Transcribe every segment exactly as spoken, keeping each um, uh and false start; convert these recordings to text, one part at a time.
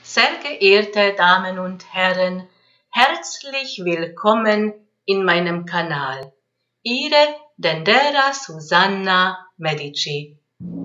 Sehr geehrte Damen und Herren, herzlich willkommen in meinem Kanal. Ihre Dendera Susanna Medici.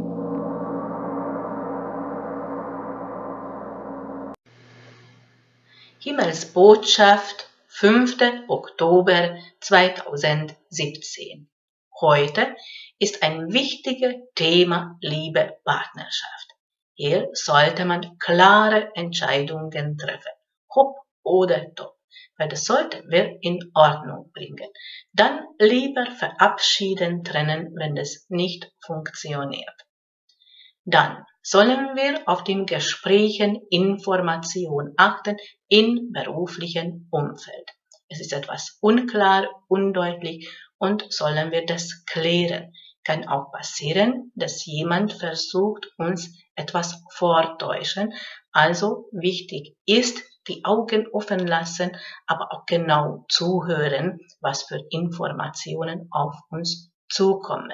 Himmelsbotschaft, fünfter Oktober zweitausendsiebzehn. Heute ist ein wichtiges Thema Liebe, Partnerschaft. Hier sollte man klare Entscheidungen treffen, hopp oder top, weil das sollten wir in Ordnung bringen. Dann lieber verabschieden, trennen, wenn es nicht funktioniert. Dann sollen wir auf den Gesprächen Information achten im beruflichen Umfeld. Es ist etwas unklar, undeutlich und sollen wir das klären. Kann auch passieren, dass jemand versucht, uns etwas vortäuschen. Also wichtig ist, die Augen offen lassen, aber auch genau zuhören, was für Informationen auf uns zukommen.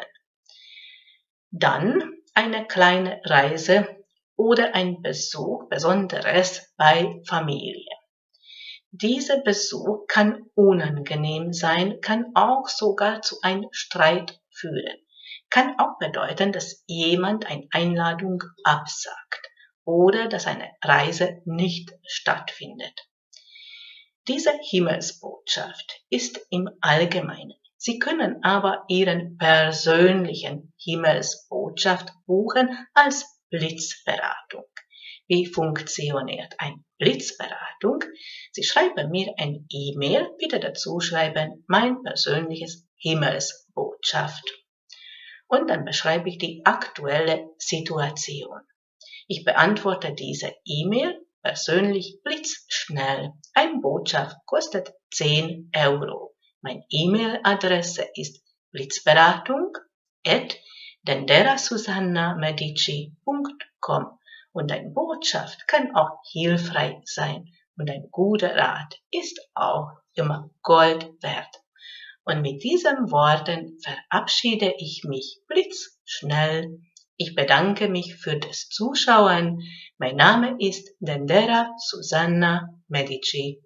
Dann eine kleine Reise oder ein Besuch, Besonderes bei Familie. Dieser Besuch kann unangenehm sein, kann auch sogar zu einem Streit führen. Kann auch bedeuten, dass jemand eine Einladung absagt oder dass eine Reise nicht stattfindet. Diese Himmelsbotschaft ist im Allgemeinen. Sie können aber Ihren persönlichen Himmelsbotschaft buchen als Blitzberatung. Wie funktioniert eine Blitzberatung? Sie schreiben mir eine E-Mail, bitte dazu schreiben, mein persönliches Himmelsbotschaft. Und dann beschreibe ich die aktuelle Situation. Ich beantworte diese E-Mail persönlich blitzschnell. Eine Botschaft kostet zehn Euro. Meine E-Mail-Adresse ist blitzberatung at denderasusanna-medici punkt com und eine Botschaft kann auch hilfreich sein und ein guter Rat ist auch immer Gold wert. Und mit diesen Worten verabschiede ich mich blitzschnell. Ich bedanke mich für das Zuschauen. Mein Name ist Dendera Susanna Medici.